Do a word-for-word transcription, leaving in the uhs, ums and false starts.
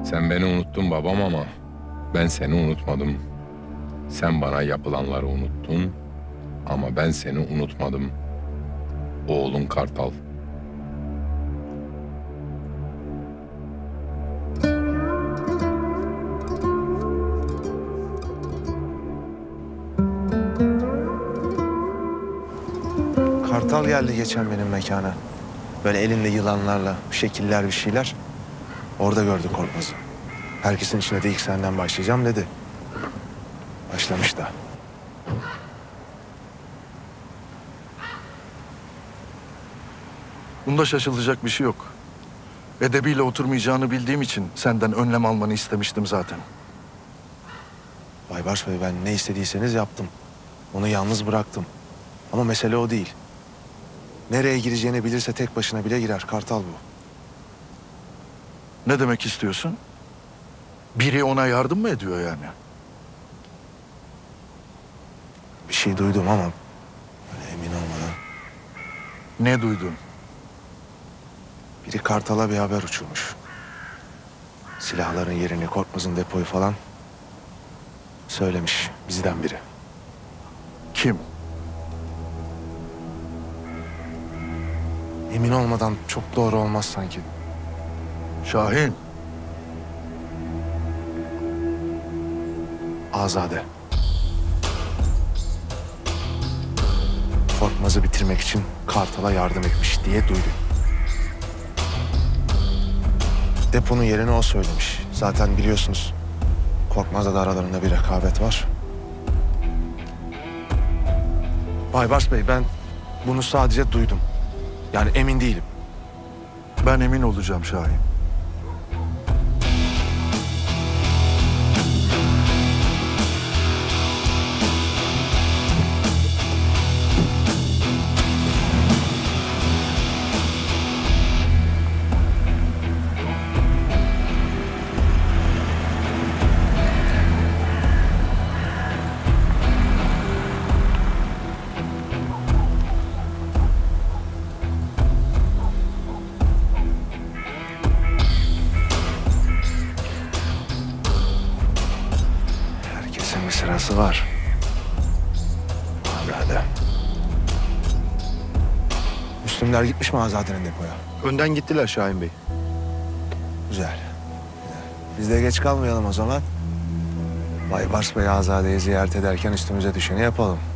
Sen beni unuttun babam ama ben seni unutmadım. Sen bana yapılanları unuttun ama ben seni unutmadım. Oğlun Kartal. Kartal geldi geçen benim mekana. Böyle elinde yılanlarla, şekiller bir şeyler. Orada gördü Korkmaz'ı. Herkesin içine de ilk senden başlayacağım dedi. Başlamış da. Bunda şaşılacak bir şey yok. Edebiyle oturmayacağını bildiğim için senden önlem almanı istemiştim zaten. Baybars Bey, ben ne istediyseniz yaptım. Onu yalnız bıraktım. Ama mesele o değil. Nereye gireceğini bilirse tek başına bile girer. Kartal bu. Ne demek istiyorsun? Biri ona yardım mı ediyor yani? Bir şey duydum ama böyle emin olmadan. Ne duydun? Biri Kartal'a bir haber uçurmuş. Silahların yerini, Korkmaz'ın depoyu falan söylemiş bizden biri. Kim? Emin olmadan çok doğru olmaz sanki. Şahin. Azade. Korkmaz'ı bitirmek için Kartal'a yardım etmiş diye duydum. Deponun yerini o söylemiş. Zaten biliyorsunuz Korkmaz'la da aralarında bir rekabet var. Baybars Bey, ben bunu sadece duydum. Yani emin değilim. Ben emin olacağım Şahin. Herkesin bir sırası var. Azade. Müslümler gitmiş mi Azade'nin depoya? Önden gittiler Şahin Bey. Güzel. Güzel. Biz de geç kalmayalım o zaman. Baybars Bey Azade'yi ziyaret ederken üstümüze düşeni yapalım.